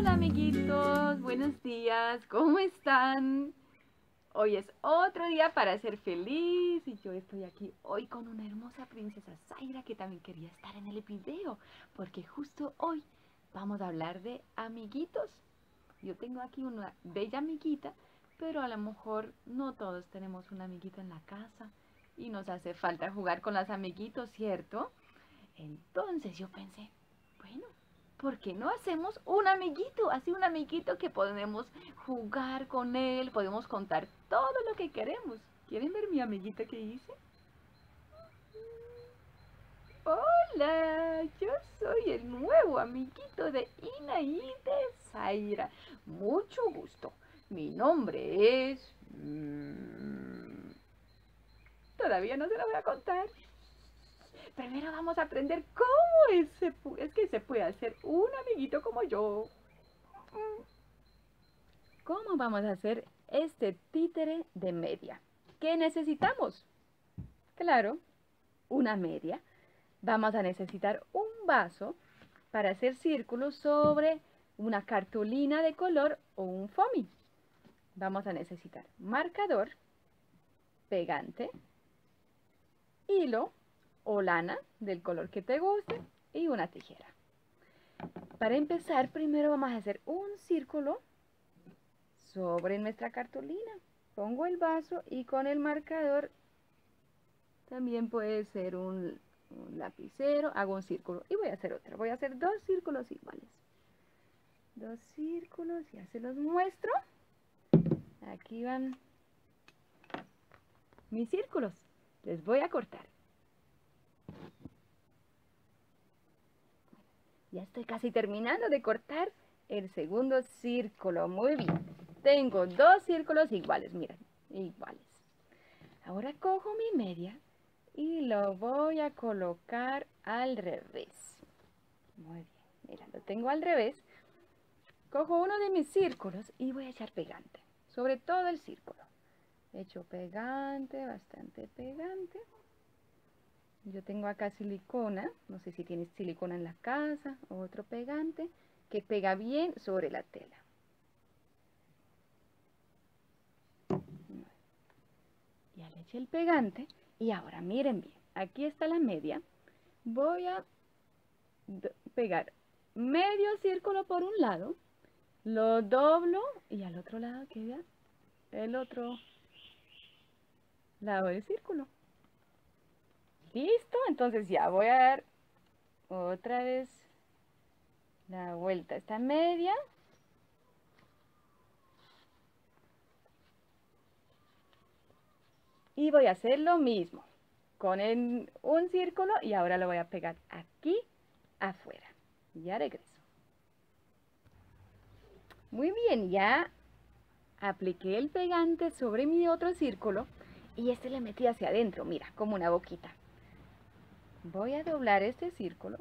Hola amiguitos, buenos días, ¿cómo están? Hoy es otro día para ser feliz y yo estoy aquí hoy con una hermosa princesa Zaira que también quería estar en el video porque justo hoy vamos a hablar de amiguitos. Yo tengo aquí una bella amiguita, pero a lo mejor no todos tenemos un amiguito en la casa y nos hace falta jugar con los amiguitos, ¿cierto? Entonces yo pensé, bueno, ¿por qué no hacemos un amiguito? Así un amiguito que podemos jugar con él, podemos contar todo lo que queremos. ¿Quieren ver mi amiguita que hice? Hola, yo soy el nuevo amiguito de Ina y de Zaira. Mucho gusto. Mi nombre es... Todavía no se lo voy a contar. Primero vamos a aprender cómo es que se puede hacer un amiguito como yo. ¿Cómo vamos a hacer este títere de media? ¿Qué necesitamos? Claro, una media. Vamos a necesitar un vaso para hacer círculos sobre una cartulina de color o un foamy. Vamos a necesitar marcador, pegante, hilo o lana del color que te guste y una tijera. Para empezar, primero vamos a hacer un círculo sobre nuestra cartulina. Pongo el vaso y con el marcador, también puede ser un lapicero, hago un círculo y voy a hacer otro. Voy a hacer dos círculos iguales. Dos círculos, ya se los muestro. Aquí van mis círculos. Les voy a cortar. Ya estoy casi terminando de cortar el segundo círculo. Muy bien. Tengo dos círculos iguales, miren, iguales. Ahora cojo mi media y lo voy a colocar al revés. Muy bien, mira, lo tengo al revés. Cojo uno de mis círculos y voy a echar pegante sobre todo el círculo. Echo pegante, bastante pegante. Yo tengo acá silicona, no sé si tienes silicona en la casa, o otro pegante que pega bien sobre la tela. Ya le eché el pegante y ahora miren bien, aquí está la media. Voy a pegar medio círculo por un lado, lo doblo y al otro lado queda el otro lado del círculo. Listo, entonces ya voy a dar otra vez la vuelta a esta media. Y voy a hacer lo mismo con un círculo y ahora lo voy a pegar aquí afuera. Ya regreso. Muy bien, ya apliqué el pegante sobre mi otro círculo y este le metí hacia adentro, mira, como una boquita. Voy a doblar este círculo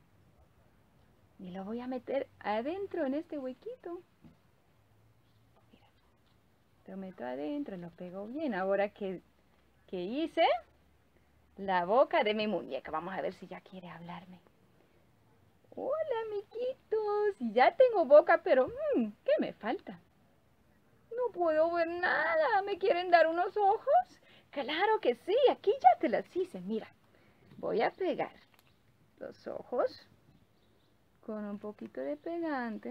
y lo voy a meter adentro en este huequito. Mira, lo meto adentro, lo pego bien. Ahora que hice la boca de mi muñeca, vamos a ver si ya quiere hablarme. Hola, amiguitos. Ya tengo boca, pero ¿qué me falta? No puedo ver nada. ¿Me quieren dar unos ojos? Claro que sí. Aquí ya te las hice. Mira, voy a pegar los ojos con un poquito de pegante.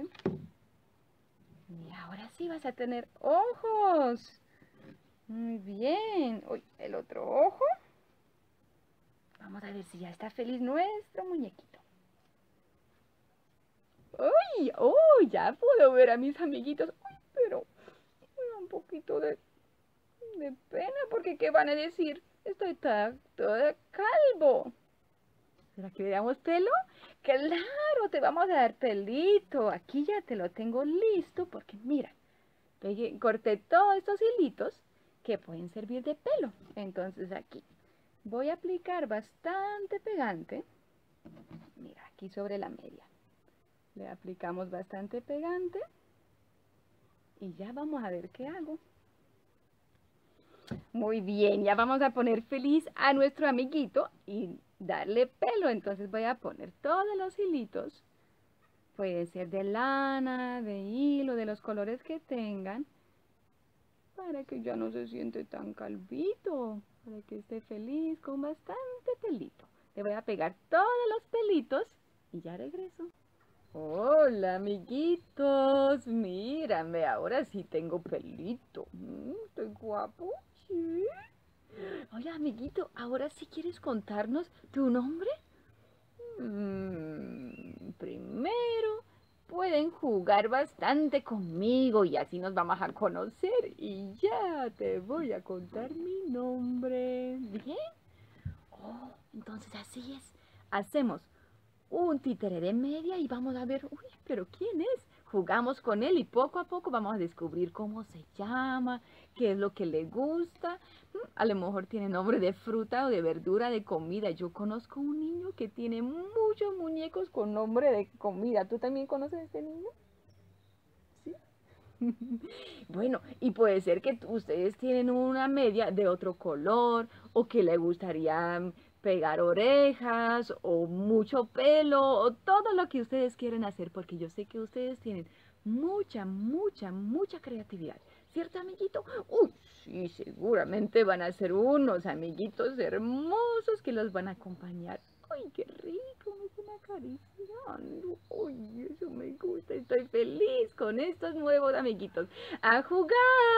Y ahora sí vas a tener ojos. Muy bien. Uy, el otro ojo. Vamos a ver si ya está feliz nuestro muñequito. ¡Uy! ¡Oh! Ya puedo ver a mis amiguitos. ¡Uy! Pero un poquito de pena porque ¿qué van a decir? Estoy toda calvo. ¿Será que le damos pelo? Claro, te vamos a dar pelito. Aquí ya te lo tengo listo porque mira, corté todos estos hilitos que pueden servir de pelo. Entonces aquí voy a aplicar bastante pegante. Mira, aquí sobre la media. Le aplicamos bastante pegante. Y ya vamos a ver qué hago. Muy bien, ya vamos a poner feliz a nuestro amiguito y darle pelo. Entonces voy a poner todos los hilitos Puede ser de lana, de hilo, de los colores que tengan, para que ya no se siente tan calvito, para que esté feliz con bastante pelito. Le voy a pegar todos los pelitos y ya regreso. Hola, amiguitos. Mírame, ahora sí tengo pelito. ¿Estoy guapo? Sí. Hola, amiguito, ¿ahora sí quieres contarnos tu nombre? Primero, pueden jugar bastante conmigo y así nos vamos a conocer. Y ya te voy a contar mi nombre. ¿Bien? Oh, entonces así es. Hacemos un títere de media y vamos a ver, uy, pero ¿quién es? Jugamos con él y poco a poco vamos a descubrir cómo se llama, qué es lo que le gusta. A lo mejor tiene nombre de fruta o de verdura, de comida. Yo conozco un niño que tiene muchos muñecos con nombre de comida. ¿Tú también conoces a este niño? Sí. Bueno, y puede ser que ustedes tienen una media de otro color o que le gustaría pegar orejas o mucho pelo o todo lo que ustedes quieren hacer porque yo sé que ustedes tienen mucha creatividad. ¿Cierto, amiguito? Uy, sí, seguramente van a ser unos amiguitos hermosos que los van a acompañar. ¡Ay, qué rico! Me están acariciando. ¡Ay, eso me gusta! Estoy feliz con estos nuevos amiguitos. ¡A jugar!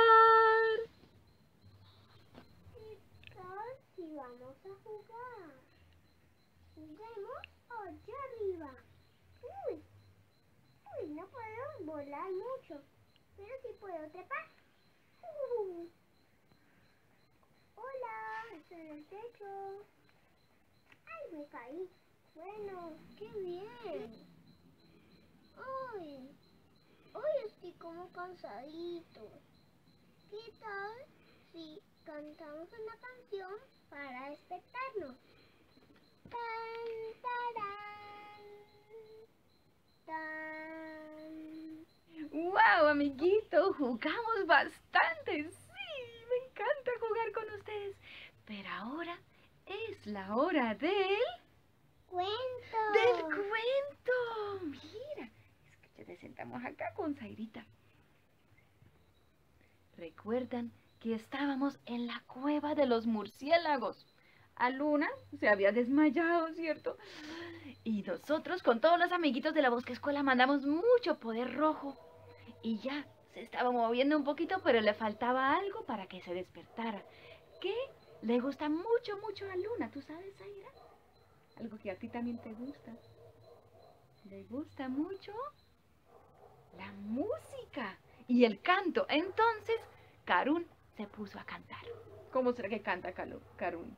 Y vamos a jugar. Juguemos allá arriba. Uy, no puedo volar mucho, pero sí puedo trepar. Hola, estoy en el techo. Ay, me caí. Bueno, qué bien. Ay, hoy estoy como cansadito. ¿Qué tal si cantamos una canción para despertarnos? Tan, tarán, tan. ¡Wow, amiguito! Jugamos bastante. Sí, me encanta jugar con ustedes. Pero ahora es la hora ¡Cuento! del cuento. Mira, es que ya te sentamos acá con Zairita. ¿Recuerdan que estábamos en la cueva de los murciélagos? A Luna se había desmayado, ¿cierto? Y nosotros con todos los amiguitos de la Bosque Escuela mandamos mucho poder rojo. Y ya se estaba moviendo un poquito, pero le faltaba algo para que se despertara. ¿Qué? Le gusta mucho a Luna, ¿tú sabes, Zaira? Algo que a ti también te gusta. Le gusta mucho la música y el canto. Entonces, Carún se puso a cantar. ¿Cómo será que canta Carún?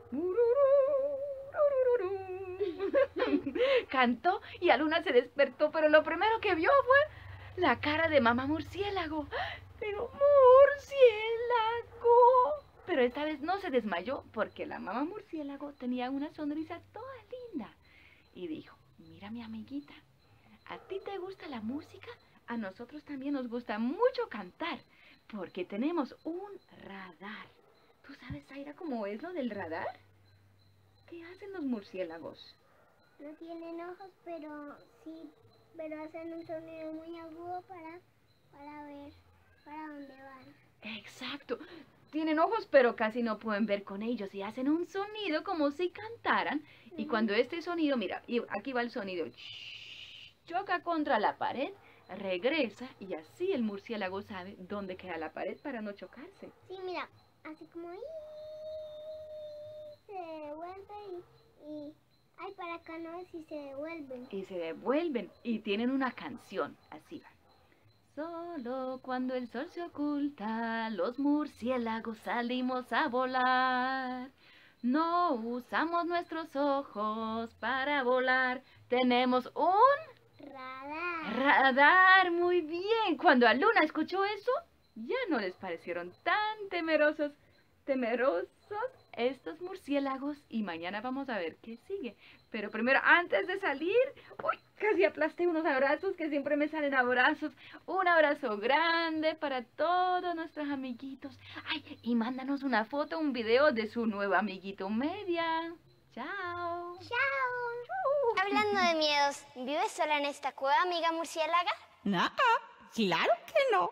Cantó y Aluna se despertó, pero lo primero que vio fue la cara de mamá murciélago. Pero murciélago. Pero esta vez no se desmayó porque la mamá murciélago tenía una sonrisa toda linda. Y dijo, mira mi amiguita, ¿a ti te gusta la música? A nosotros también nos gusta mucho cantar, porque tenemos un radar. ¿Tú sabes, Zaira, cómo es lo del radar? ¿Qué hacen los murciélagos? No tienen ojos, pero sí, pero hacen un sonido muy agudo para ver para dónde van. Exacto. Tienen ojos, pero casi no pueden ver con ellos y hacen un sonido como si cantaran. Y cuando este sonido, mira, y aquí va el sonido, choca contra la pared, regresa y así el murciélago sabe dónde queda la pared para no chocarse. Sí, mira, así como ahí se devuelve y ay, para acá no es si se devuelven. Y se devuelven y tienen una canción, así va. Solo cuando el sol se oculta, los murciélagos salimos a volar. No usamos nuestros ojos para volar. Tenemos un radar. Muy bien. Cuando Aluna escuchó eso, ya no les parecieron tan temerosos estos murciélagos. Y mañana vamos a ver qué sigue. Pero primero, antes de salir, uy, casi aplasté unos abrazos, que siempre me salen abrazos. Un abrazo grande para todos nuestros amiguitos. Ay, y mándanos una foto, un video de su nuevo amiguito Media. Chao. Chao. Hablando lleno de miedos. ¿Vives sola en esta cueva, amiga murciélaga? No, claro que no.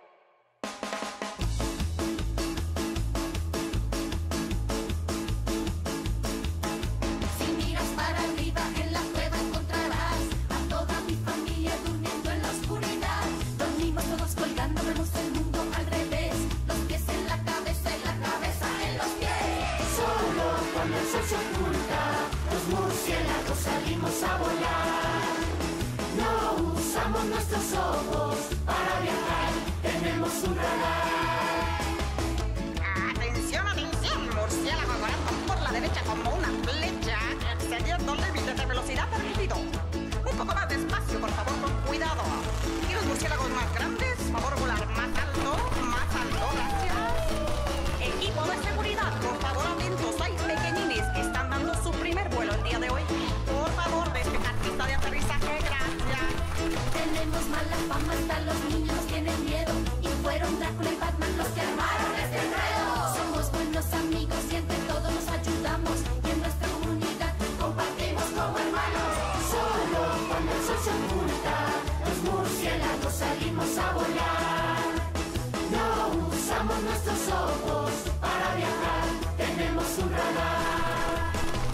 Si miras para arriba en la cueva encontrarás a toda mi familia durmiendo en la oscuridad. Dormimos todos colgando, vemos el mundo al revés. Los pies en la cabeza y la cabeza en los pies. Solo cuando el sol se oculta, los murciélagos salimos a volar. No usamos nuestros ojos para viajar, tenemos un radar. Atención, atención, murciélago volando por la derecha como una flecha, excediendo límites de velocidad permitido. Un poco más despacio, por favor, con cuidado. Y los murciélagos más grandes, favor volar más alto, gracias. Equipo de seguridad, por favor, atentos, hay pequeñines que están dando su primer vuelo el día de hoy. Por favor, despejar pista de aterrizaje, gracias. Tenemos mala fama, hasta los niños tienen miedo. Y fueron Drácula y Batman los que armaron este enredo. Somos buenos amigos y entre todos nos ayudamos. Y en nuestra comunidad compartimos como hermanos. Solo cuando el sol se oculta, los murciélagos salimos a volar. No usamos nuestros ojos para viajar, tenemos un radar.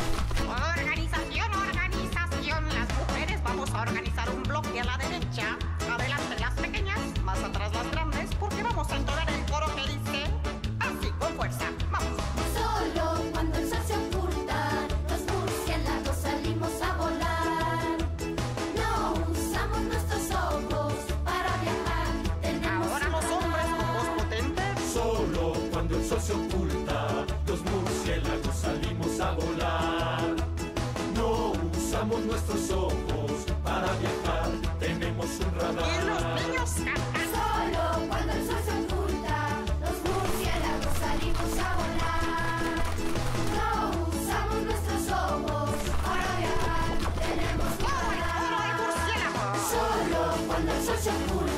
Organización, las mujeres vamos a organizar un bloque a la derecha. Adelante las pequeñas, más atrás las grandes, porque vamos a entonar el coro que dice así, con fuerza, vamos. Solo cuando el sol se oculta, los murciélagos salimos a volar. No usamos nuestros ojos para viajar, tenemos Ahora los hombres con voz potente. Solo cuando el sol se oculta, los murciélagos salimos a volar. No usamos nuestros ojos para viajar, tenemos un Y los radar. niños cantan. Solo cuando el sol se oculta, los murciélagos salimos a volar. No usamos nuestros ojos para viajar, tenemos que ¡Coro de volar. murciélagos! Solo cuando el sol se oculta,